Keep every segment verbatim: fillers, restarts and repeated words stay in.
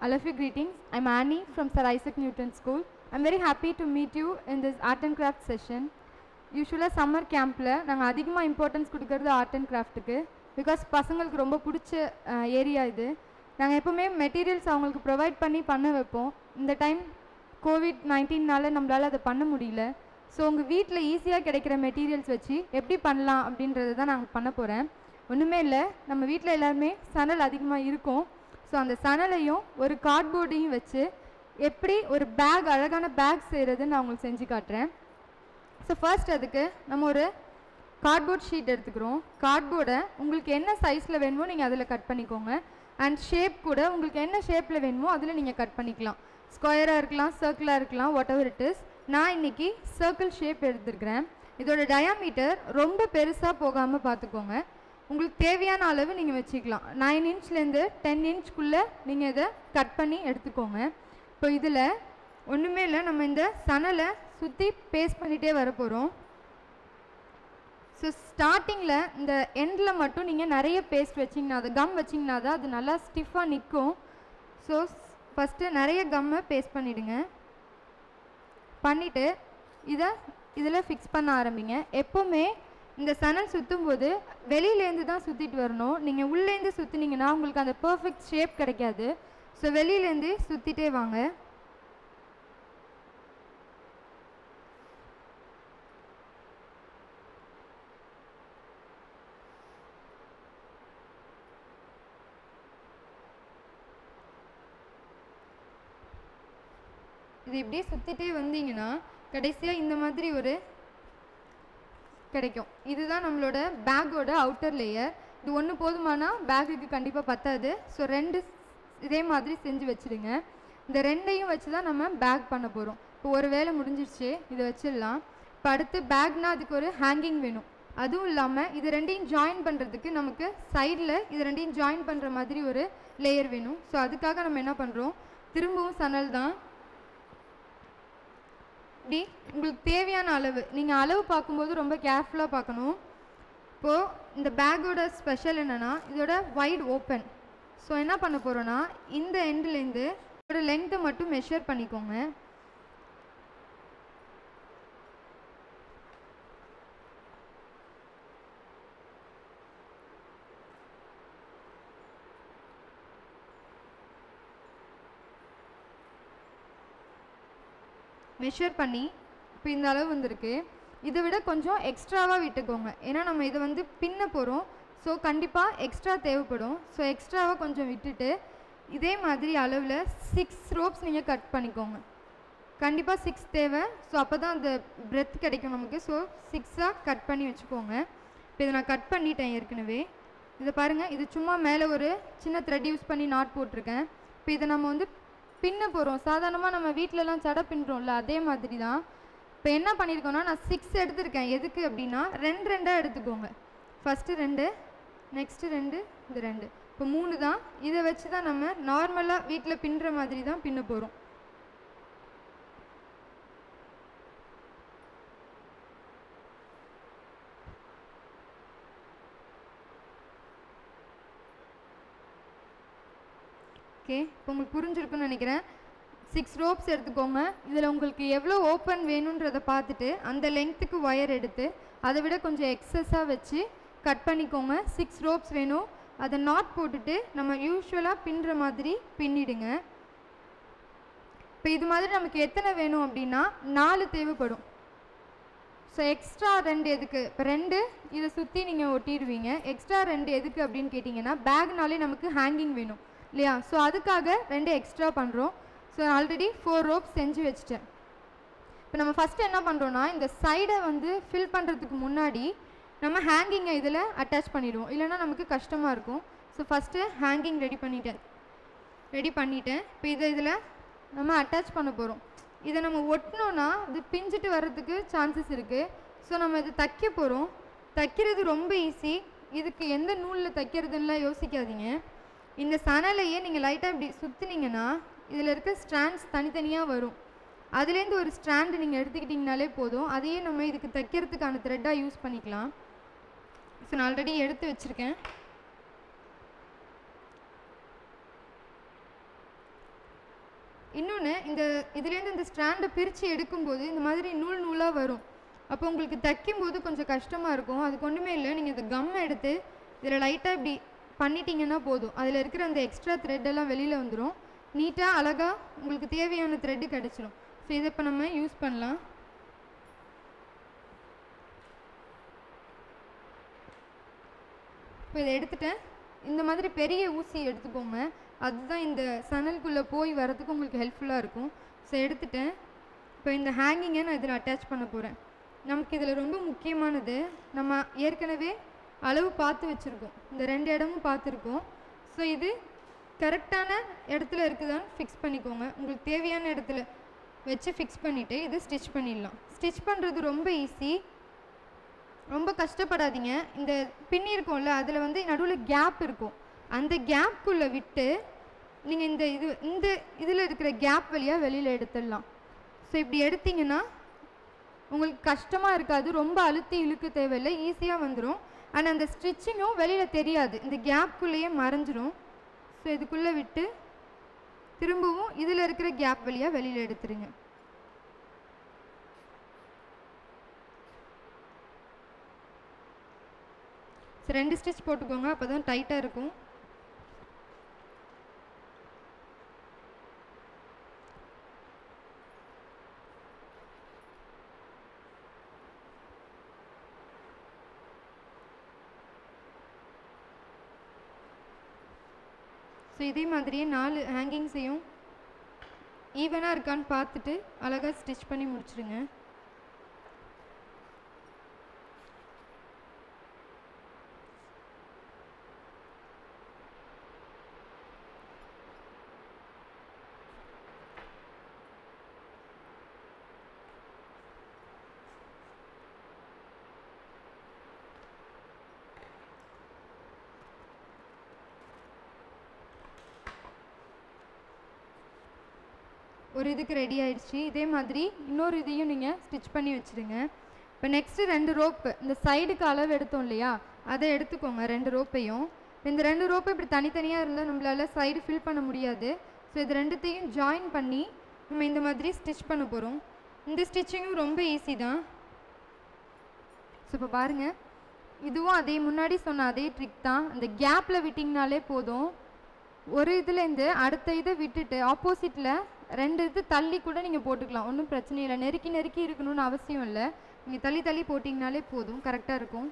I love you greetings. I'm Annie from Sir Isaac Newton School. I'm very happy to meet you in this art and craft session. Usually summer camp la நாங்க அதிகமா importance கொடுக்கிறது art and craft க்கு because பசங்களுக்கு ரொம்ப பிடிச்ச area இது. நாங்க எப்பவுமே மெட்டீரியல்ஸ் அவங்களுக்கு ப்ரொவைட் பண்ணி பண்ண வைப்போம். இந்த டைம் கோவிட் நைன்டீன் நால நம்மளால அதை பண்ண முடியல. ஸோ உங்கள் வீட்டில் ஈஸியாக கிடைக்கிற மெட்டீரியல்ஸ் வச்சு எப்படி பண்ணலாம் அப்படின்றது தான் நாங்கள் பண்ண போகிறேன். ஒன்றுமே இல்லை, நம்ம வீட்டில் எல்லாருமே சணல் அதிகமாக இருக்கும். ஸோ அந்த சணலையும் ஒரு கார்ட்போர்டையும் வச்சு எப்படி ஒரு பேக் அழகான பேக் செய்கிறதுன்னு நான் உங்களுக்கு செஞ்சு காட்டுறேன். ஸோ ஃபர்ஸ்ட் அதுக்கு நம்ம ஒரு கார்ட்போர்ட் ஷீட் எடுத்துக்கிறோம். கார்ட்போர்டை உங்களுக்கு என்ன சைஸில் வேணுமோ நீங்கள் அதில் கட் பண்ணிக்கோங்க. அண்ட் ஷேப் கூட உங்களுக்கு என்ன ஷேப்பில் வேணுமோ அதில் நீங்கள் கட் பண்ணிக்கலாம். ஸ்கொயராக இருக்கலாம், சர்க்கிளாக இருக்கலாம், வாட் எவர் இட் இஸ். நான் இன்றைக்கி சர்க்கிள் ஷேப் எடுத்துருக்கிறேன். இதோட டயாமீட்டர் ரொம்ப பெருசாக போகாமல் பார்த்துக்கோங்க. உங்களுக்கு தேவையான அளவு நீங்கள் வச்சுக்கலாம். நைன் இன்ச்லேருந்து டென் இன்ச்குள்ளே நீங்கள் இதை கட் பண்ணி எடுத்துக்கோங்க. இப்போ இதில் ஒன்றுமே இல்லை, நம்ம இந்த சணலை சுற்றி பேஸ்ட் பண்ணிகிட்டே வர போகிறோம். ஸோ ஸ்டார்டிங்கில் இந்த எண்டில் மட்டும் நீங்கள் நிறைய பேஸ்ட் வச்சிங்கன்னா, அது கம் வச்சிங்கன்னா தான் அது நல்லா ஸ்டிஃபாக நிற்கும். ஸோ ஃபஸ்ட்டு நிறைய கம்மை பேஸ்ட் பண்ணிவிடுங்க. பண்ணிவிட்டு இதை இதில் ஃபிக்ஸ் பண்ண ஆரம்பிங்க. எப்போவுமே இந்த சணல் சுற்றும் போது வெளியிலேருந்து தான் சுற்றிட்டு வரணும். நீங்கள் உள்ளேருந்து சுற்றினீங்கன்னா உங்களுக்கு அந்த பர்ஃபெக்ட் ஷேப் கிடைக்காது. ஸோ வெளியிலேருந்து சுற்றிட்டே வாங்க. இது இப்படியே சுற்றிட்டே வந்தீங்கன்னா கடைசியாக இந்த மாதிரி ஒரு கிடைக்கும். இதுதான் நம்மளோட பேக்கோட அவுட்டர் லேயர். இது ஒன்று போதுமானா பேக்குக்கு கண்டிப்பாக பத்தாது. ஸோ ரெண்டு இதே மாதிரி செஞ்சு வச்சுடுங்க. இந்த ரெண்டையும் வச்சு தான் நம்ம பேக் பண்ண போகிறோம். இப்போ ஒரு வேலை முடிஞ்சிருச்சு, இதை வச்சிடலாம். இப்போ அடுத்து பேக்னால் அதுக்கு ஒரு ஹேங்கிங் வேணும். அதுவும் இல்லாமல் இது ரெண்டையும் ஜாயின் பண்ணுறதுக்கு நமக்கு சைடில் இது ரெண்டையும் ஜாயின் பண்ணுற மாதிரி ஒரு லேயர் வேணும். ஸோ அதுக்காக நம்ம என்ன பண்ணுறோம், திரும்பவும் சணல் தான் இப்படி உங்களுக்கு தேவையான அளவு நீங்கள் அளவு பார்க்கும்போது ரொம்ப கேர்ஃபுல்லாக பார்க்கணும். இப்போது இந்த பேக்கோட ஸ்பெஷல் என்னென்னா இதோட வைட் ஓப்பன். ஸோ என்ன பண்ண போகிறோன்னா இந்த எண்ட்லேருந்து இதோட லென்த்தை மட்டும் மெஷர் பண்ணிக்கோங்க. மெஷர் பண்ணி இப்போ இந்த அளவு வந்திருக்கு. இதை விட கொஞ்சம் எக்ஸ்ட்ராவாக விட்டுக்கோங்க. ஏன்னா நம்ம இதை வந்து பின்ன போகிறோம். ஸோ கண்டிப்பாக எக்ஸ்ட்ரா தேவைப்படும். ஸோ எக்ஸ்ட்ராவாக கொஞ்சம் விட்டுட்டு இதே மாதிரி அளவில் சிக்ஸ் ரோப்ஸ் நீங்கள் கட் பண்ணிக்கோங்க. கண்டிப்பாக சிக்ஸ் தேவை. ஸோ அப்போ தான் அந்த பிரெத் கிடைக்கும் நமக்கு. ஸோ சிக்ஸாக கட் பண்ணி வச்சுக்கோங்க. இப்போ இதை நான் கட் பண்ணிட்டேன் ஏற்கனவே. இதை பாருங்கள், இது சும்மா மேலே ஒரு சின்ன த்ரெட் யூஸ் பண்ணி நாட் போட்டிருக்கேன். இப்போ இதை நம்ம வந்து பின்ன போகிறோம். சாதாரணமாக நம்ம வீட்டிலலாம் சடை பின்னுறோம்ல, அதே மாதிரி தான். இப்போ என்ன பண்ணியிருக்கோன்னா நான் சிக்ஸ் எடுத்துருக்கேன். எதுக்கு அப்படின்னா ரெண்டு ரெண்டாக எடுத்துக்கோங்க. ஃபஸ்ட்டு ரெண்டு, நெக்ஸ்ட்டு ரெண்டு, இது ரெண்டு, இப்போ மூணு தான். இதை வச்சு தான் நம்ம நார்மலாக வீட்டில் பின்னுற மாதிரி தான் பின்ன போகிறோம். ஓகே, இப்போ உங்களுக்கு புரிஞ்சிருக்குன்னு நினைக்கிறேன். சிக்ஸ் ரோப்ஸ் எடுத்துக்கோங்க. இதில் உங்களுக்கு எவ்வளோ ஓப்பன் வேணுன்றதை பார்த்துட்டு அந்த லென்த்துக்கு ஒயர் எடுத்து அதை விட கொஞ்சம் எக்ஸஸாக வச்சு கட் பண்ணிக்கோங்க. சிக்ஸ் ரோப்ஸ் வேணும். அதை நாட் போட்டுட்டு நம்ம யூஸ்வலாக பின்னுற மாதிரி பின்னிடுங்க. இப்போ இது மாதிரி நமக்கு எத்தனை வேணும் அப்படின்னா நாலு தேவைப்படும். ஸோ எக்ஸ்ட்ரா ரெண்டு எதுக்கு, இப்போ ரெண்டு இதை சுற்றி நீங்கள் ஒட்டிடுவீங்க. எக்ஸ்ட்ரா ரெண்டு எதுக்கு அப்படின்னு கேட்டிங்கன்னா பேக்னாலே நமக்கு ஹேங்கிங் வேணும் இல்லையா? ஸோ அதுக்காக ரெண்டு எக்ஸ்ட்ரா பண்ணுறோம். ஸோ ஆல்ரெடி ஃபோர் ரோப்ஸ் செஞ்சு வச்சுட்டேன். இப்போ நம்ம ஃபஸ்ட்டு என்ன பண்ணுறோன்னா இந்த சைடை வந்து ஃபில் பண்ணுறதுக்கு முன்னாடி நம்ம ஹேங்கிங்கை இதில் அட்டாச் பண்ணிடுவோம். இல்லைனா நமக்கு கஷ்டமாக இருக்கும். ஸோ ஃபஸ்ட்டு ஹேங்கிங் ரெடி பண்ணிட்டேன் ரெடி பண்ணிட்டேன் இப்போ இதை இதில் நம்ம அட்டாச் பண்ண போகிறோம். இதை நம்ம ஒட்டினோன்னா இது பிஞ்சிட்டு வர்றதுக்கு சான்சஸ் இருக்குது. ஸோ நம்ம இதை தைக்க போகிறோம். தைக்கிறது ரொம்ப ஈஸி. இதுக்கு எந்த நூலில் தைக்கிறதுலாம் யோசிக்காதீங்க. இந்த சணலையே நீங்கள் லைட்டாக இப்படி சுற்றினீங்கன்னா இதில் இருக்க ஸ்ட்ராண்ட்ஸ் தனித்தனியாக வரும். அதுலேருந்து ஒரு ஸ்ட்ராண்டு நீங்கள் எடுத்துக்கிட்டிங்கனாலே போதும். அதையே நம்ம இதுக்கு தைக்கிறதுக்கான த்ரெட்டாக யூஸ் பண்ணிக்கலாம். ஸோ நான் ஆல்ரெடி எடுத்து வச்சுருக்கேன். இன்னொன்று, இந்த இதுலேருந்து இந்த ஸ்ட்ராண்டை பிரித்து எடுக்கும்போது இந்த மாதிரி நூல் நூலாக வரும். அப்போ உங்களுக்கு தைக்கும்போது கொஞ்சம் கஷ்டமாக இருக்கும். அதுக்கு ஒன்றுமே இல்லை, நீங்கள் இந்த கம் எடுத்து இதில் லைட்டாக இப்படி பண்ணிட்டீங்கன்னா போதும். அதில் இருக்கிற அந்த எக்ஸ்ட்ரா த்ரெட்டெல்லாம் வெளியில் வந்துடும். நீட்டாக அழகாக உங்களுக்கு தேவையான த்ரெட்டு கிடச்சிரும். ஸோ இதை இப்போ நம்ம யூஸ் பண்ணலாம். இப்போ இதை எடுத்துட்டேன். இந்த மாதிரி பெரிய ஊசி எடுத்துக்கோங்க, அதுதான் இந்த சணலுக்குள்ளே போய் வரதுக்கு உங்களுக்கு ஹெல்ப்ஃபுல்லாக இருக்கும். ஸோ எடுத்துட்டேன். இப்போ இந்த ஹேங்கிங்கை நான் இதில் அட்டாச் பண்ண போகிறேன். நமக்கு இதில் ரொம்ப முக்கியமானது, நம்ம ஏற்கனவே அளவு பார்த்து வச்சுருக்கோம், இந்த ரெண்டு இடமும் பார்த்துருக்கோம். ஸோ இது கரெக்டான இடத்துல இருக்குதான்னு ஃபிக்ஸ் பண்ணிக்கோங்க. உங்களுக்கு தேவையான இடத்துல வச்சு ஃபிக்ஸ் பண்ணிவிட்டு இது ஸ்டிச் பண்ணிடலாம். ஸ்டிச் பண்ணுறது ரொம்ப ஈஸி, ரொம்ப கஷ்டப்படாதீங்க. இந்த பின்னி இருக்கும்ல, அதில் வந்து நடுவில் கேப் இருக்கும், அந்த கேப்புக்குள்ளே விட்டு நீங்கள் இந்த இது இந்த இதில் இருக்கிற கேப் வழியாக வெளியில் எடுத்துடலாம். ஸோ இப்படி எடுத்திங்கன்னா உங்களுக்கு கஷ்டமாக இருக்காது, ரொம்ப அழுத்தி இழுக்க தேவையில்லை, ஈஸியாக வந்துடும். ஆனால் அந்த ஸ்டிச்சிங்கும் வெளியில் தெரியாது, இந்த கேப்புக்குள்ளேயே மறைஞ்சிரும். ஸோ இதுக்குள்ளே விட்டு திரும்பவும் இதில் இருக்கிற கேப் வழியாக வெளியில் எடுத்துருங்க. ஸோ ரெண்டு ஸ்டிச் போட்டுக்கோங்க, அப்போ தான் டைட்டாக இருக்கும். ஸோ இதே மாதிரியே நாலு ஹேங்கிங்ஸையும் ஈவனாக இருக்கான்னு பார்த்துட்டு அழகாக ஸ்டிச் பண்ணி முடிச்சிடுங்க. ஒரு இதுக்கு ரெடி ஆயிடுச்சு. இதே மாதிரி இன்னொரு இதையும் நீங்கள் ஸ்டிச் பண்ணி வச்சுடுங்க. இப்போ நெக்ஸ்ட்டு ரெண்டு ரோப்பு, இந்த சைடுக்கு அளவு எடுத்தோம் இல்லையா, அதை எடுத்துக்கோங்க ரெண்டு ரோப்பையும். இந்த ரெண்டு ரோப்பு இப்படி தனித்தனியாக இருந்தால் நம்மளால் சைடு ஃபில் பண்ண முடியாது. ஸோ இது ரெண்டுத்தையும் ஜாயின் பண்ணி நம்ம இந்த மாதிரி ஸ்டிச் பண்ண போகிறோம். இந்த ஸ்டிச்சிங்கும் ரொம்ப ஈஸி தான். ஸோ இப்போ பாருங்கள், இதுவும் அதே முன்னாடி சொன்ன அதே ட்ரிக் தான். அந்த கேப்பில் விட்டிங்கனாலே போதும். ஒரு இதுலேருந்து அடுத்த இதை விட்டுட்டு ஆப்போசிட்டில் ரெண்டு இது தள்ளி கூட நீங்கள் போட்டுக்கலாம், ஒன்றும் பிரச்சனை இல்லை. நெருக்கி நெருக்கி இருக்கணும்னு அவசியம் இல்லை, நீங்கள் தள்ளி தள்ளி போட்டிங்கனாலே போதும், கரெக்டாக இருக்கும்.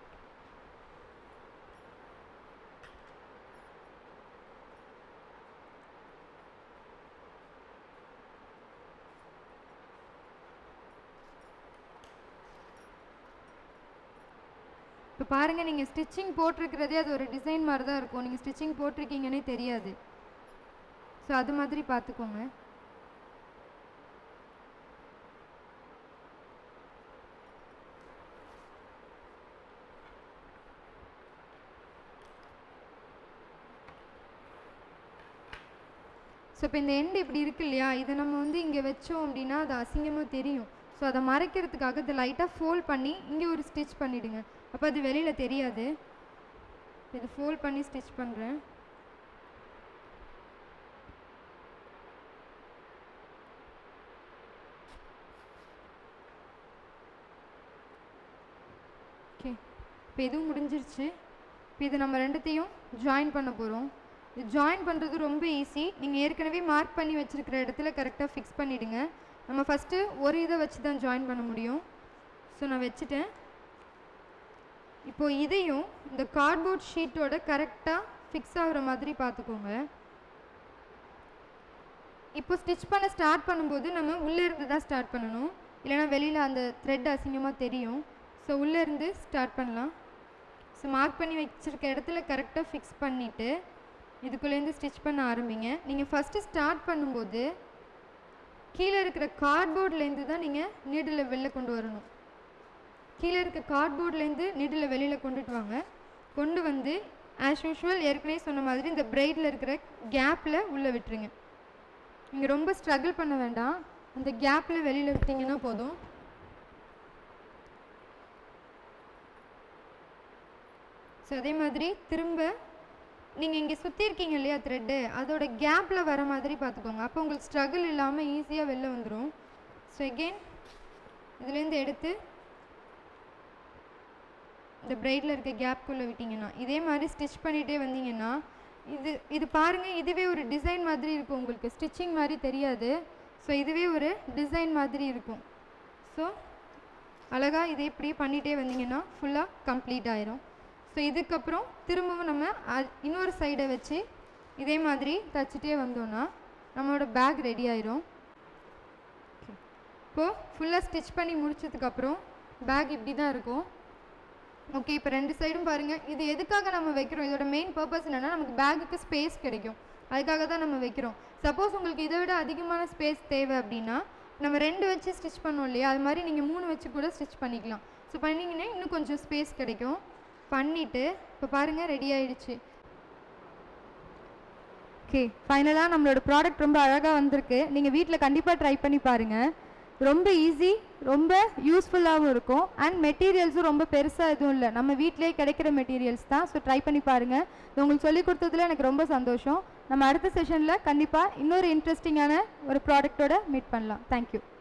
இப்போ பாருங்கள், நீங்கள் ஸ்டிச்சிங் போட்டிருக்கிறதே அது ஒரு டிசைன் மாதிரி தான் இருக்கும், நீங்கள் ஸ்டிச்சிங் போட்டிருக்கீங்கன்னே தெரியாது. ஸோ அது மாதிரி பார்த்துக்கோங்க. ஸோ இப்போ இந்த எண்டு இப்படி இருக்கு இல்லையா, இதை நம்ம வந்து இங்கே வச்சோம் அப்படின்னா அது அசிங்கமாக தெரியும். ஸோ அதை மறைக்கிறதுக்காக இதை லைட்டாக ஃபோல்ட் பண்ணி இங்கே ஒரு ஸ்டிச் பண்ணிவிடுங்க, அப்போ அது வெளியில் தெரியாது. இது ஃபோல்ட் பண்ணி ஸ்டிச் பண்ணுறேன். ஓகே, இப்போ இதுவும் முடிஞ்சிருச்சு. இப்போ இது நம்ம ரெண்டுத்தையும் ஜாயின் பண்ண போகிறோம். இது ஜாயின் பண்ணுறது ரொம்ப ஈஸி. நீங்கள் ஏற்கனவே மார்க் பண்ணி வச்சுருக்கிற இடத்துல கரெக்டாக ஃபிக்ஸ் பண்ணிவிடுங்க. நம்ம ஃபஸ்ட்டு ஒரு இதை வச்சு தான் ஜாயின் பண்ண முடியும். ஸோ நான் வச்சுட்டேன். இப்போது இதையும் இந்த கார்ட்போர்ட் ஷீட்டோட கரெக்டாக ஃபிக்ஸ் ஆகிற மாதிரி பார்த்துக்கோங்க. இப்போ ஸ்டிச் பண்ண ஸ்டார்ட் பண்ணும்போது நம்ம உள்ளே இருந்து தான் ஸ்டார்ட் பண்ணணும், இல்லைனா வெளியில் அந்த த்ரெட் அசிங்கமாக தெரியும். ஸோ உள்ளேருந்து ஸ்டார்ட் பண்ணலாம். ஸோ மார்க் பண்ணி வச்சுருக்க இடத்துல கரெக்டாக ஃபிக்ஸ் பண்ணிவிட்டு இதுக்குள்ளேருந்து ஸ்டிச் பண்ண ஆரம்பிங்க. நீங்கள் ஃபஸ்ட்டு ஸ்டார்ட் பண்ணும்போது கீழே இருக்கிற கார்ட்போர்ட்லேருந்து தான் நீங்கள் நீடில் வெளில கொண்டு வரணும். கீழே இருக்க கார்ட்போர்ட்லேருந்து நீடில் வெளியில் கொண்டுட்டு வாங்க. கொண்டு வந்து ஆஸ் யூஷுவல் ஏற்கனவே சொன்ன மாதிரி இந்த பிரைடில் இருக்கிற கேப்பில் உள்ளே விட்டுருங்க. நீங்கள் ரொம்ப ஸ்ட்ரகிள் பண்ண வேண்டாம், அந்த கேப்பில் வெளியில் விட்டிங்கன்னா போதும். ஸோ அதே மாதிரி திரும்ப நீங்கள் இங்கே சுற்றி இருக்கீங்க இல்லையா த்ரெட்டு, அதோட கேப்பில் வர மாதிரி பார்த்துக்கோங்க. அப்போ உங்களுக்கு ஸ்ட்ரகிள் இல்லாமல் ஈஸியாக வெளில வந்துடும். ஸோ எகெயின் இதுலேருந்து எடுத்து இந்த பிரைடில் இருக்க கேப்குள்ளே விட்டிங்கன்னா இதே மாதிரி ஸ்டிச் பண்ணிகிட்டே வந்தீங்கன்னா இது இது பாருங்கள், இதுவே ஒரு டிசைன் மாதிரி இருக்கும். உங்களுக்கு ஸ்டிச்சிங் மாதிரி தெரியாது. ஸோ இதுவே ஒரு டிசைன் மாதிரி இருக்கும். ஸோ அழகாக இதை இப்படி பண்ணிகிட்டே வந்தீங்கன்னா ஃபுல்லாக கம்ப்ளீட் ஆயிரும். ஸோ இதுக்கப்புறம் திரும்பவும் நம்ம இன்னொரு சைடை வச்சு இதே மாதிரி தைச்சிட்டே வந்தோன்னா நம்மளோட பேக் ரெடி ஆயிரும். இப்போது ஃபுல்லாக ஸ்டிச் பண்ணி முடிச்சதுக்கப்புறம் பேக் இப்படி தான் இருக்கும். ஓகே, இப்போ ரெண்டு சைடும் பாருங்கள். இது எதுக்காக நம்ம வைக்கிறோம், இதோட மெயின் பர்பஸ் என்னென்னா நமக்கு பேக்குக்கு ஸ்பேஸ் கிடைக்கும், அதுக்காக தான் நம்ம வைக்கிறோம். சப்போஸ் உங்களுக்கு இதை விட அதிகமான ஸ்பேஸ் தேவை அப்படின்னா நம்ம ரெண்டு வச்சு ஸ்டிச் பண்ணோம் இல்லையா, அது மாதிரி நீங்கள் மூணு வச்சு கூட ஸ்டிச் பண்ணிக்கலாம். ஸோ பண்ணிங்கன்னா இன்னும் கொஞ்சம் ஸ்பேஸ் கிடைக்கும். பண்ணிவிட்டு இப்போ பாருங்கள் ரெடி ஆகிடுச்சு. ஓகே, ஃபைனலாக நம்மளோட ப்ராடக்ட் ரொம்ப அழகாக வந்திருக்கு. நீங்கள் வீட்டில் கண்டிப்பாக ட்ரை பண்ணி பாருங்கள். ரொம்ப ஈஸி, ரொம்ப யூஸ்ஃபுல்லாகவும் இருக்கும். அண்ட் மெட்டீரியல்ஸும் ரொம்ப பெருசாக எதுவும் இல்லை, நம்ம வீட்டிலே கிடைக்கிற மெட்டீரியல்ஸ் தான். ஸோ ட்ரை பண்ணி பாருங்கள். இது உங்களுக்கு சொல்லிக் கொடுத்ததுல எனக்கு ரொம்ப சந்தோஷம். நம்ம அடுத்த செஷனில் கண்டிப்பாக இன்னொரு இன்ட்ரெஸ்டிங்கான ஒரு ப்ராடக்டோட மீட் பண்ணலாம். தேங்க்யூ.